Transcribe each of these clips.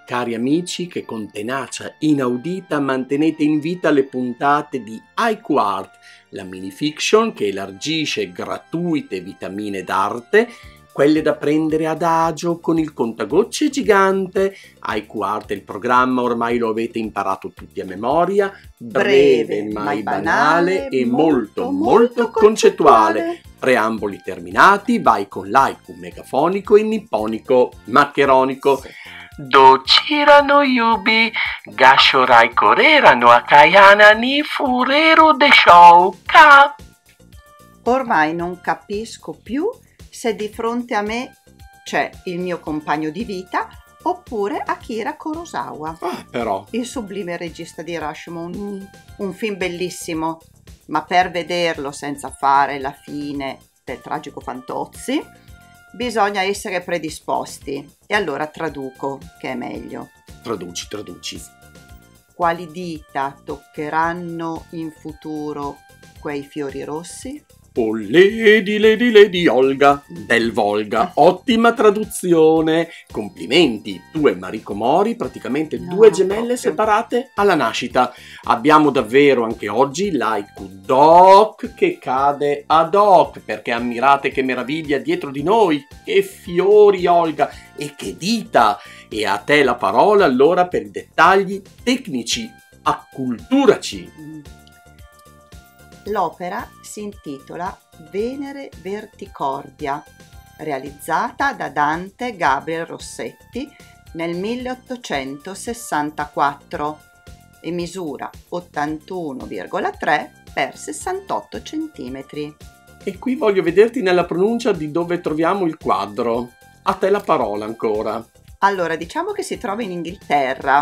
cari amici, che con tenacia inaudita mantenete in vita le puntate di HaiQuArt, la minifiction che elargisce gratuite vitamine d'arte, quelle da prendere ad agio con il contagocce gigante. HaiQuArt è il programma, ormai lo avete imparato tutti a memoria, breve mai banale e molto concettuale. Preamboli terminati, vai con l'haiku megafonico e nipponico maccheronico. Docirano yubi, gashorai korerano akayana ni furero de show ka. Ormai non capisco più se di fronte a me c'è il mio compagno di vita oppure Akira Kurosawa. Però il sublime regista di Rashomon, un film bellissimo, ma per vederlo senza fare la fine del tragico Fantozzi bisogna essere predisposti. E allora traduco, che è meglio. Traduci. Quali dita toccheranno in futuro quei fiori rossi? Oh, Lady Olga del Volga, ottima traduzione, complimenti. Tu e Mariko Mori, praticamente due gemelle proprio separate alla nascita. Abbiamo davvero anche oggi l'haiku doc che cade ad hoc, perché ammirate che meraviglia dietro di noi, che fiori Olga e che dita. E a te la parola allora per i dettagli tecnici, acculturaci. L'opera si intitola Venere Verticordia, realizzata da Dante Gabriel Rossetti nel 1864 e misura 81,3 x 68 cm. E qui voglio vederti nella pronuncia di dove troviamo il quadro. A te la parola ancora. Allora, diciamo che si trova in Inghilterra.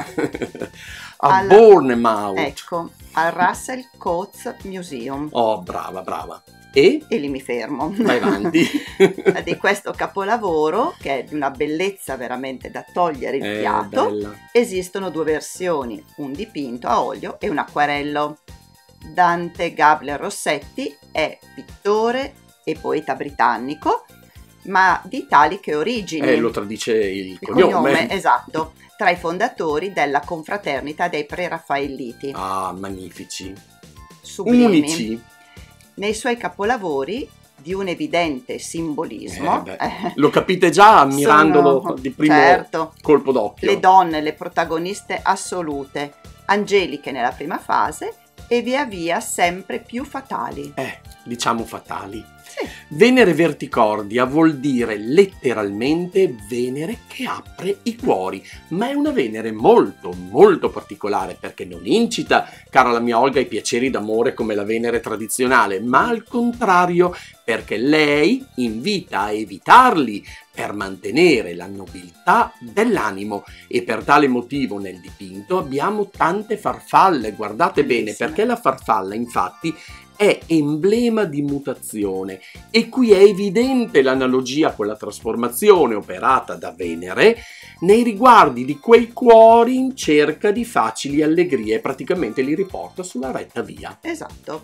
Bournemouth. Ecco, al Russell Coates Museum. Oh, brava. E lì mi fermo. vai avanti. Di questo capolavoro, che è di una bellezza veramente da togliere il fiato, bella. Esistono due versioni, un dipinto a olio e un acquarello. Dante Gabriel Rossetti è pittore e poeta britannico, ma di italiche origini. Lo tradisce il cognome. Esatto, tra i fondatori della confraternita dei preraffaelliti. Ah, magnifici. Sublimi. Unici. Nei suoi capolavori, di un evidente simbolismo, lo capite già ammirandolo di primo colpo d'occhio. Le donne, le protagoniste assolute, angeliche nella prima fase e via via sempre più fatali. Diciamo fatali. Sì. Venere Verticordia vuol dire letteralmente Venere che apre i cuori, ma è una Venere molto particolare, perché non incita, cara la mia Olga, i piaceri d'amore come la Venere tradizionale, ma al contrario, perché lei invita a evitarli per mantenere la nobiltà dell'animo, e per tale motivo nel dipinto abbiamo tante farfalle, guardate bene, perché la farfalla infatti è emblema di mutazione, e qui è evidente l'analogia con la trasformazione operata da Venere nei riguardi di quei cuori in cerca di facili allegrie, praticamente li riporta sulla retta via. Esatto.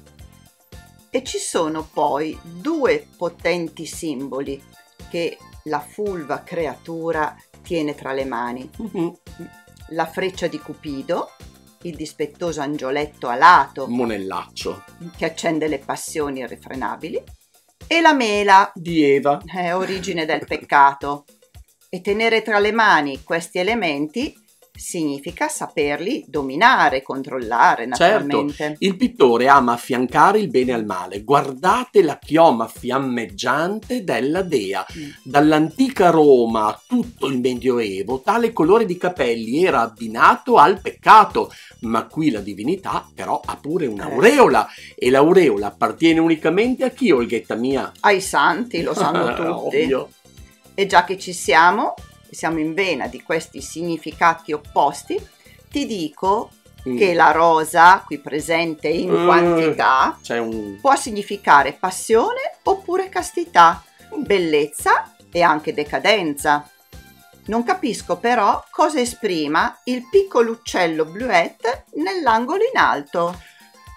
E ci sono poi due potenti simboli che la fulva creatura tiene tra le mani. La freccia di Cupido, il dispettoso angioletto alato, monellaccio, che accende le passioni irrefrenabili, e la mela di Eva, origine del peccato. E tenere tra le mani questi elementi significa saperli dominare, controllare naturalmente. Certo, il pittore ama affiancare il bene al male. Guardate la chioma fiammeggiante della dea. Dall'antica Roma a tutto il Medioevo tale colore di capelli era abbinato al peccato, ma qui la divinità però ha pure un'aureola, e l'aureola appartiene unicamente a chi, Olghetta mia? Ai santi, lo sanno tutti. Ovvio. E già che ci siamo in vena di questi significati opposti, ti dico che la rosa, qui presente in quantità, può significare passione oppure castità, bellezza e anche decadenza. Non capisco però cosa esprima il piccolo uccello bluette nell'angolo in alto.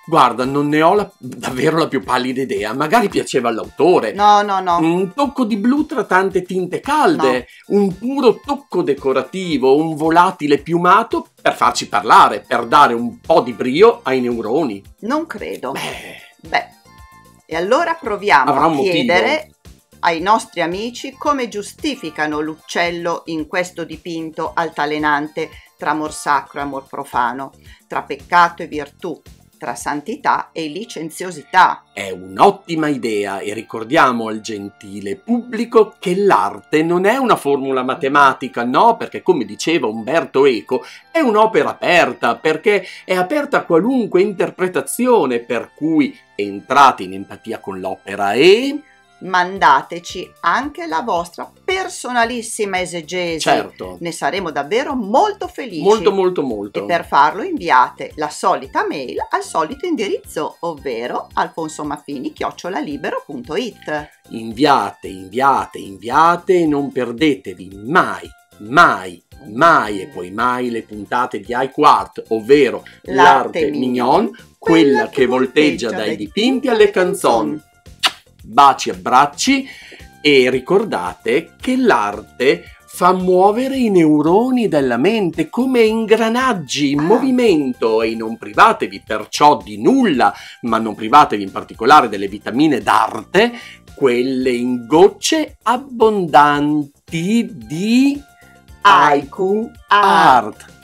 Guarda, non ne ho davvero la più pallida idea. Magari piaceva all'autore. No. Un tocco di blu tra tante tinte calde, un puro tocco decorativo, un volatile piumato per farci parlare, per dare un po' di brio ai neuroni. Non credo. Beh. E allora proviamo a chiedere ai nostri amici come giustificano l'uccello in questo dipinto altalenante tra amor sacro e amor profano, tra peccato e virtù, tra santità e licenziosità. È un'ottima idea e ricordiamo al gentile pubblico che l'arte non è una formula matematica, no, perché come diceva Umberto Eco è un'opera aperta, perché è aperta a qualunque interpretazione, per cui entrate in empatia con l'opera e mandateci anche la vostra personalissima esegesi. Certo. Ne saremo davvero molto felici. Molto. E per farlo inviate la solita mail al solito indirizzo, ovvero alfonsomaffini@libero.it. Inviate e non perdetevi mai e poi mai le puntate di iQuart, ovvero l'arte mignon, quella che volteggia dai dipinti alle canzoni. Baci, abbracci e ricordate che l'arte fa muovere i neuroni della mente come ingranaggi in movimento e non privatevi perciò di nulla, ma non privatevi in particolare delle vitamine d'arte, quelle in gocce abbondanti di iQuart.